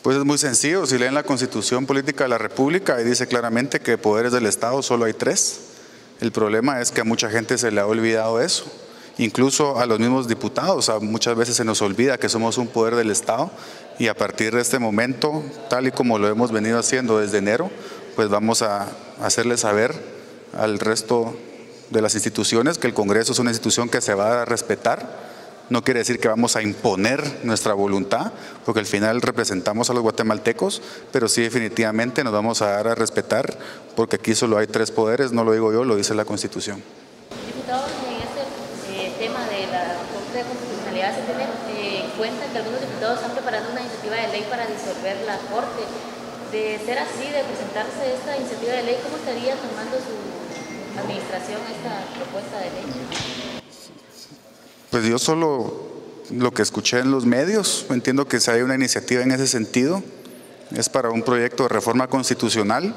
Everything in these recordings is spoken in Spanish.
Pues es muy sencillo, si leen la Constitución Política de la República, ahí dice claramente que poderes del Estado solo hay 3. El problema es que a mucha gente se le ha olvidado eso, incluso a los mismos diputados, muchas veces se nos olvida que somos un poder del Estado y a partir de este momento, tal y como lo hemos venido haciendo desde enero, pues vamos a hacerle saber al resto de las instituciones que el Congreso es una institución que se va a respetar. No quiere decir que vamos a imponer nuestra voluntad, porque al final representamos a los guatemaltecos, pero sí definitivamente nos vamos a dar a respetar, porque aquí solo hay 3 poderes, no lo digo yo, lo dice la Constitución. Diputado, en este tema de la Corte de Constitucionalidad se tiene en cuenta que algunos diputados están preparando una iniciativa de ley para disolver la Corte. De ser así, de presentarse esta iniciativa de ley, ¿cómo estaría tomando su administración esta propuesta de ley? Pues yo solo lo que escuché en los medios, entiendo que si hay una iniciativa en ese sentido, es para un proyecto de reforma constitucional.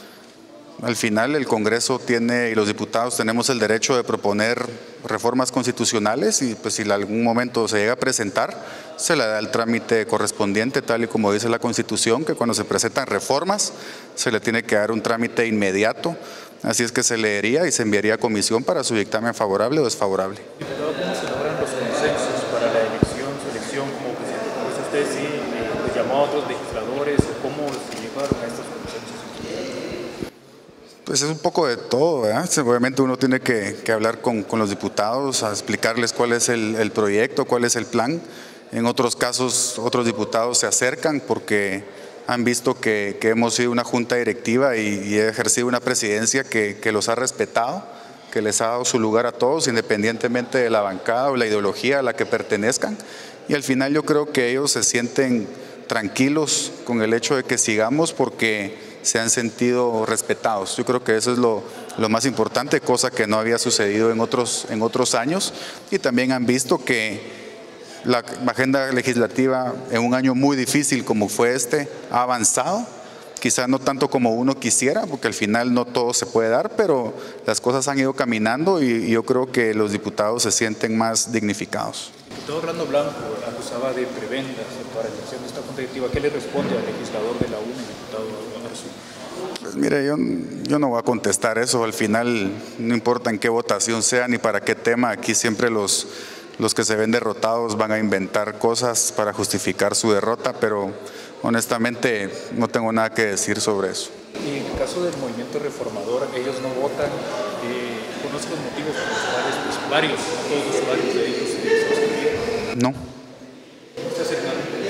Al final el Congreso tiene y los diputados tenemos el derecho de proponer reformas constitucionales y pues si en algún momento se llega a presentar, se le da el trámite correspondiente, tal y como dice la Constitución, que cuando se presentan reformas se le tiene que dar un trámite inmediato. Así es que se leería y se enviaría a comisión para su dictamen favorable o desfavorable. Diputado, ¿cómo se logran los consensos para la su elección como presidente? Pues usted sí pues llamó a otros legisladores, o cómo se llegaron a estos consensos. Pues es un poco de todo, ¿verdad? Obviamente uno tiene que hablar con los diputados, a explicarles cuál es el proyecto, cuál es el plan. En otros casos, otros diputados se acercan porque han visto que hemos sido una junta directiva y he ejercido una presidencia que los ha respetado, que les ha dado su lugar a todos, independientemente de la bancada o la ideología a la que pertenezcan. Y al final yo creo que ellos se sienten tranquilos con el hecho de que sigamos porque se han sentido respetados. Yo creo que eso es lo más importante, cosa que no había sucedido en otros años. Y también han visto que la agenda legislativa en un año muy difícil como fue este ha avanzado, quizás no tanto como uno quisiera, porque al final no todo se puede dar, pero las cosas han ido caminando y yo creo que los diputados se sienten más dignificados. El diputado Orlando Blanco acusaba de prebendas para la elección de esta junta directiva. ¿Qué le responde al legislador de la UNE, diputado Arzu? Pues mire, yo no voy a contestar eso, al final no importa en qué votación sea ni para qué tema, aquí siempre los que se ven derrotados van a inventar cosas para justificar su derrota, pero honestamente no tengo nada que decir sobre eso. Y en el caso del movimiento reformador, ellos no votan. ¿Conozco los motivos por los cuales pues, todos los usuarios de ellos se abstienen? No. ¿Usted hace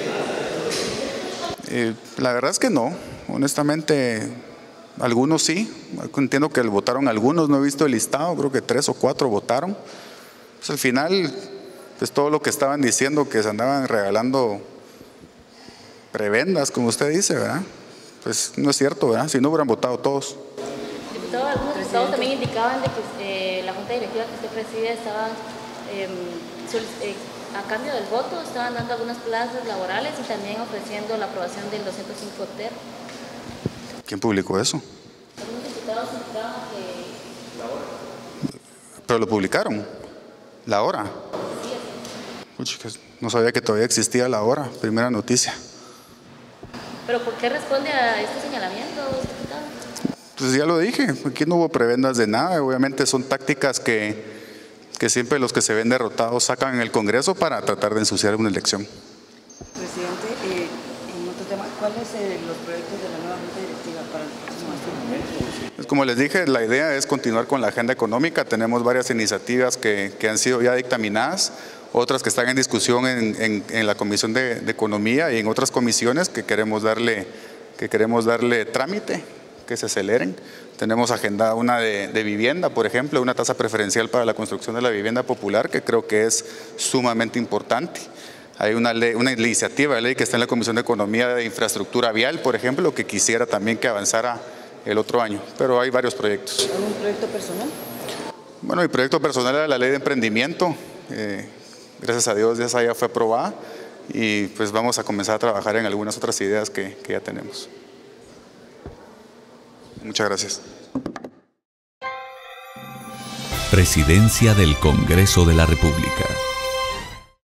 nada? La verdad es que no, honestamente algunos sí, entiendo que votaron algunos, no he visto el listado, creo que 3 o 4 votaron. Pues al final, pues todo lo que estaban diciendo que se andaban regalando prebendas, como usted dice, ¿verdad? Pues no es cierto, ¿verdad? Si no hubieran votado todos. Diputado, algunos diputados también indicaban de que la junta directiva que usted preside estaba, a cambio del voto, estaban dando algunas plazas laborales y también ofreciendo la aprobación del 205 TER. ¿Quién publicó eso? Algunos diputados indicaban que... ¿Pero lo publicaron? ¿La hora? Uy, no sabía que todavía existía la hora, primera noticia. ¿Pero por qué responde a estos señalamientos, diputado? Pues ya lo dije, aquí no hubo prebendas de nada, obviamente son tácticas que siempre los que se ven derrotados sacan en el Congreso para tratar de ensuciar una elección. Presidente, en otro tema, ¿cuáles son los proyectos de la nueva junta directiva para el próximo año? Pues como les dije, la idea es continuar con la agenda económica, tenemos varias iniciativas que han sido ya dictaminadas, otras que están en discusión en la Comisión de Economía y en otras comisiones que queremos darle trámite, que se aceleren. Tenemos agendada una de vivienda, por ejemplo, una tasa preferencial para la construcción de la vivienda popular, que creo que es sumamente importante. Hay una iniciativa de ley que está en la Comisión de Economía de Infraestructura Vial, por ejemplo, que quisiera también que avanzara el otro año, pero hay varios proyectos. ¿Algún proyecto personal? Bueno, mi proyecto personal era la ley de emprendimiento, gracias a Dios esa ya fue aprobada y pues vamos a comenzar a trabajar en algunas otras ideas que ya tenemos. Muchas gracias. Presidencia del Congreso de la República.